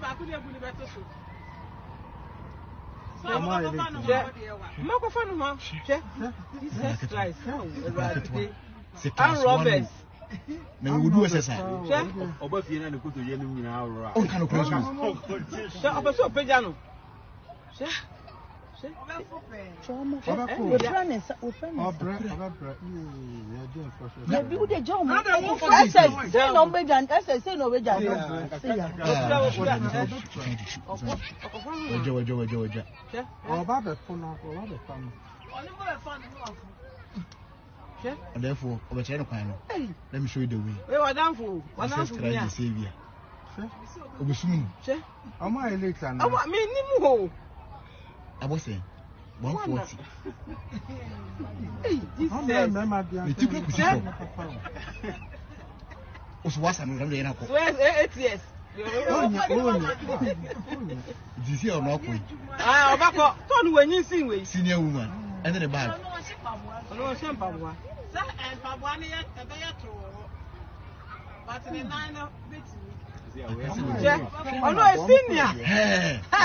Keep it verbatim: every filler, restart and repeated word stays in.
Marco Fanuma, Jesus Christ, and Roberts. Now we do S S I. Oba fie na ne koto ye nim nyina awro. On kan okura so. Se obeso pejano. Se. Se. Choma. We plan is we plan. Obra, obra. Yeah, just for sure. Yeah, we dey jam. S S say no bejan, S S say no bejan. Ojo ojo ojo ojo. Oba be fun na, oba be fun. Oni mo be fun no. And therefore, over China, let me show you the way. We were down for one Christ the Savior. Obusun. Am I late? I mean, Nimo. I was saying one forty. Hey, this is also was another day. Eight years. This year or not? Ah, Obako, turn when you sing with senior woman. And then the bag. No, Shampabwa. And Pabwani at the Beato. But in the nine of Bitsy. Oh, no, a senior. Hey.